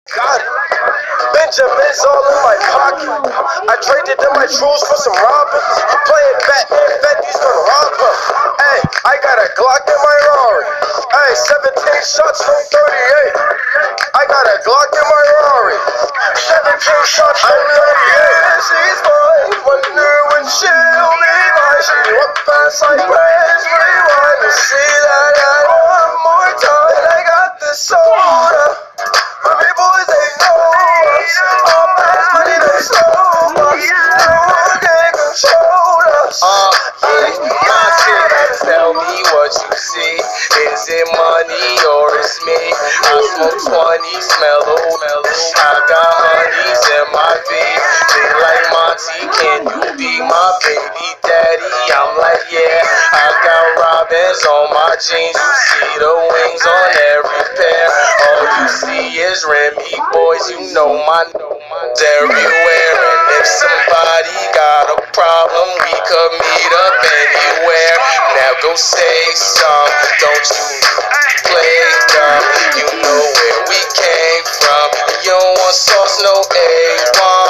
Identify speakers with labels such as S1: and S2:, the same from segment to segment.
S1: Got it. Benjamin's all in my pocket. I traded in my truths for some robbers. You playing Batman, Fetty's gonna rob her. Hey, I got a Glock in my Rari. Hey, 17 shots from 38. I got a Glock in my Rari. 17 shots from 38. She's mine. Wonder when she'll be mine. She walk past like press rewind to see that one more time. And I got this soda. Remy boys, they know us. All fast money, they slow us. No one can control us.
S2: My chick, tell me what you see. Is it money or it's me? I smoke 20, smell mellow. I got honeys in my V. They like Monty, can you be my baby daddy? I'm like, yeah. I got robins on my jeans. You see the wings on every pair. All you see is Remy boys. You know my everywhere. And if somebody got a problem, we could meet up anywhere. Now go say some, don't you play dumb. You know where we came from. You don't want sauce, no A1.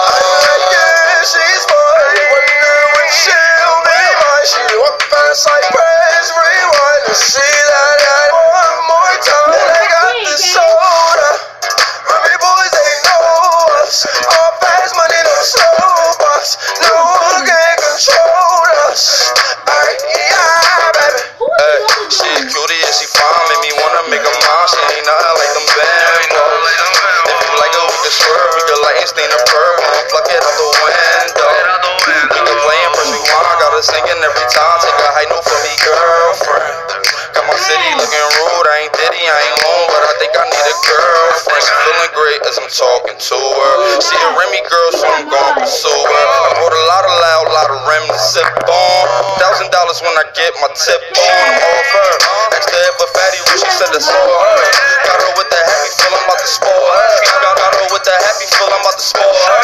S1: She's mine. Wonder when she'll be mine. She walk past like press rewind to see that one more time. And I got this soda. Remy boys, they know us. All fast money, no slow bucks. No one can control us. Yeah, baby.
S3: Hey, she cutie and she fine, make me wanna make her mine. She ain't nothing like them bambos. If you like her, we can swerve, we can light and stain the purple, pluck it out the window. We can play and press rewind, got her singing every time. Take a high note for me, girlfriend. Got my city looking rude, I ain't Diddy, I ain't long, but I think I need a girlfriend. She feeling great as I'm talking to her. She a Remy girl, so I'm gon' pursue her. I bought a lot of loud, lot of Rem to sip on. $1,000 when I get my tip on. Off her, next to hit but fatty when she said that's all her. Got her with the happy feel, I'm about to spoil her. Got her with the happy feel, I'm about to spoil her.